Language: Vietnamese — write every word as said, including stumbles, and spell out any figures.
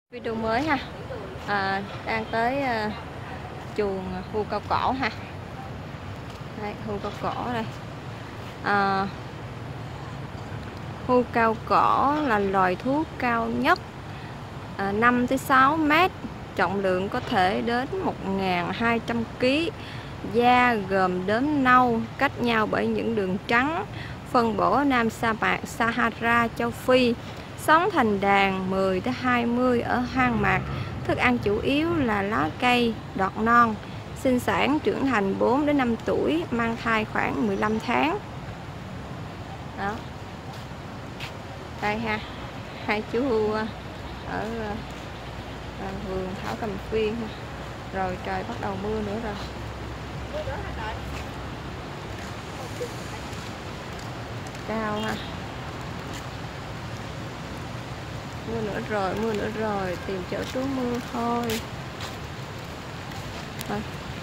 Video mới ha, à, đang tới uh, chuồng hươu cao cổ ha. Đây, hươu cao cổ đây. À, hươu cao cổ là loài thú cao nhất, à, năm tới sáu mét, trọng lượng có thể đến một nghìn hai trăm ki lô gam, da gồm đốm nâu, cách nhau bởi những đường trắng, phân bổ ở Nam sa mạc Sahara, châu Phi. Sống thành đàn mười tới hai mươi ở hoang mạc. Thức ăn chủ yếu là lá cây, đọt non. Sinh sản trưởng thành bốn đến năm tuổi, mang thai khoảng mười lăm tháng. Đó. Đây ha, hai chú hươu ở à, vườn Thảo Cầm Viên ha. Rồi trời bắt đầu mưa nữa rồi. Cao ha. Mưa nữa rồi, mưa nữa rồi, tìm chỗ trú mưa thôi. Thôi,